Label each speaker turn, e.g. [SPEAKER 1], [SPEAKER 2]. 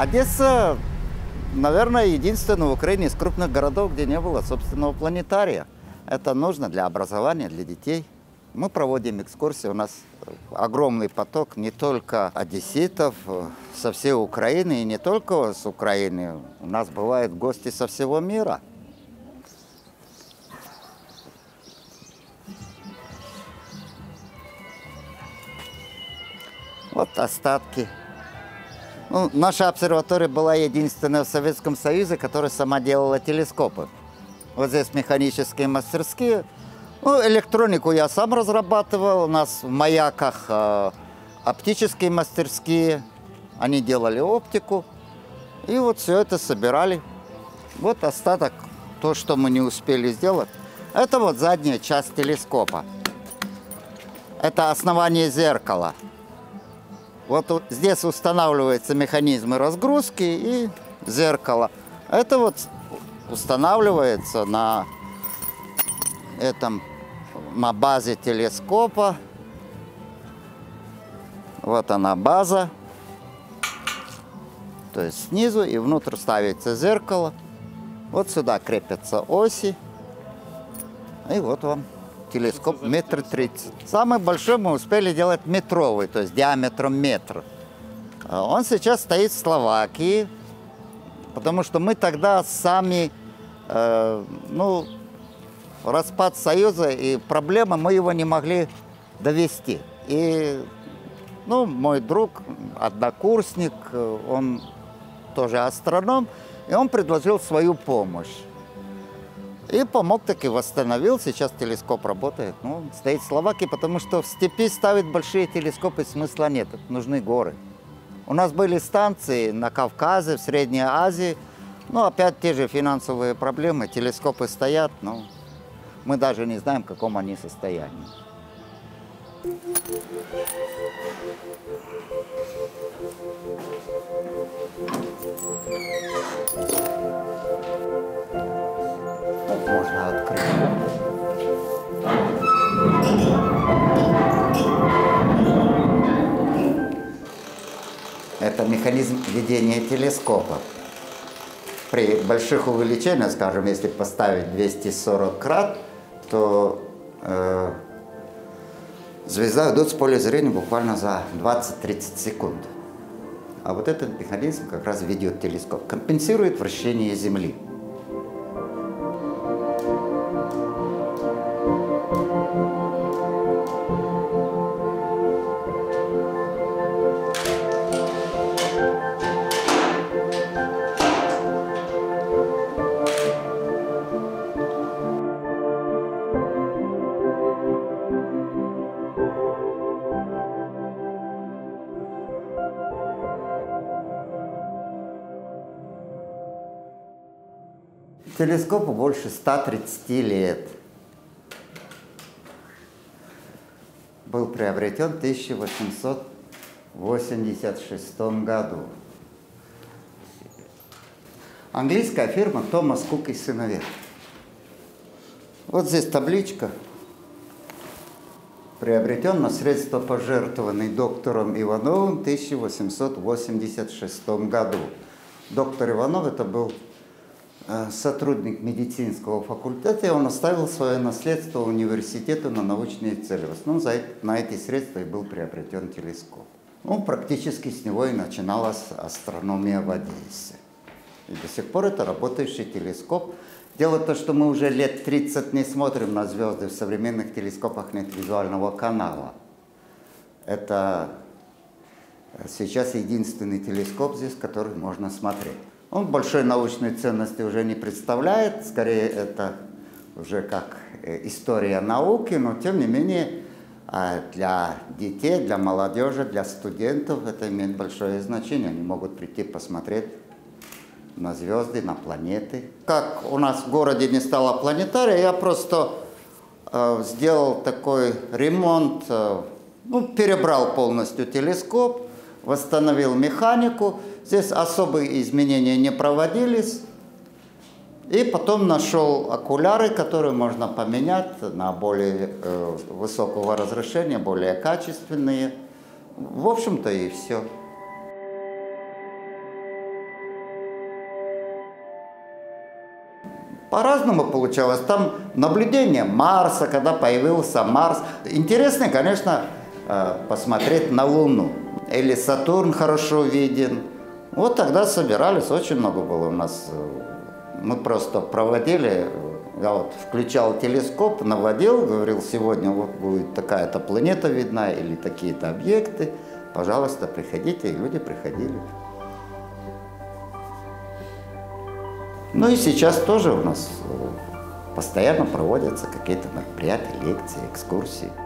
[SPEAKER 1] Одесса, наверное, единственный в Украине из крупных городов, где не было собственного планетария. Это нужно для образования, для детей. Мы проводим экскурсии, у нас огромный поток не только одесситов со всей Украины, и не только с Украины. У нас бывают гости со всего мира. Вот остатки. Ну, наша обсерватория была единственная в Советском Союзе, которая сама делала телескопы. Вот здесь механические мастерские. Ну, электронику я сам разрабатывал. У нас в Маяках оптические мастерские. Они делали оптику. И вот все это собирали. Вот остаток, то, что мы не успели сделать. Это вот задняя часть телескопа. Это основание зеркала. Вот здесь устанавливаются механизмы разгрузки и зеркало. Это вот устанавливается на базе телескопа. Вот она база. То есть снизу и внутрь ставится зеркало. Вот сюда крепятся оси. И вот вам телескоп 1,30 м. Самый большой мы успели делать метровый, то есть диаметром метр. Он сейчас стоит в Словакии, потому что мы тогда сами, распад Союза и проблемы, мы его не могли довести. И, мой друг, однокурсник, он тоже астроном, и он предложил свою помощь. И помог, так и восстановил. Сейчас телескоп работает. Стоит в Словакии, потому что в степи ставить большие телескопы смысла нет. Нужны горы. У нас были станции на Кавказе, в Средней Азии. Опять те же финансовые проблемы. Телескопы стоят, но мы даже не знаем, в каком они состоянии. Можно открыть. Это механизм ведения телескопа. При больших увеличениях, скажем, если поставить 240 крат, то звезда уйдет с поля зрения буквально за 20-30 секунд. А вот этот механизм как раз ведет телескоп, компенсирует вращение Земли. Телескопу больше 130 лет. Был приобретен в 1886 году. Английская фирма Томас Кук и сыновья. Вот здесь табличка. Приобретен на средства, пожертвованные доктором Ивановым в 1886 году. Доктор Иванов это был сотрудник медицинского факультета, и он оставил свое наследство университету на научные цели. В основном на эти средства и был приобретен телескоп. Практически с него и начиналась астрономия в Одессе. И до сих пор это работающий телескоп. Дело в том, что мы уже лет 30 не смотрим на звезды. В современных телескопах нет визуального канала. Это сейчас единственный телескоп здесь, который можно смотреть. Он большой научной ценности уже не представляет, скорее это уже как история науки, но тем не менее для детей, для молодежи, для студентов это имеет большое значение. Они могут прийти посмотреть на звезды, на планеты. Как у нас в городе не стало планетария, я просто сделал такой ремонт, перебрал полностью телескоп, восстановил механику. Здесь особые изменения не проводились. И потом нашел окуляры, которые можно поменять на более высокого разрешения, более качественные. В общем-то и все. По-разному получалось. Там наблюдение Марса, когда появился Марс. Интересно, конечно, посмотреть на Луну. Или Сатурн хорошо виден. Вот тогда собирались, очень много было у нас. Мы просто проводили, я вот включал телескоп, наводил, говорил, сегодня вот будет такая-то планета видна или такие-то объекты. Пожалуйста, приходите, и люди приходили. Ну и сейчас тоже у нас постоянно проводятся какие-то мероприятия, лекции, экскурсии.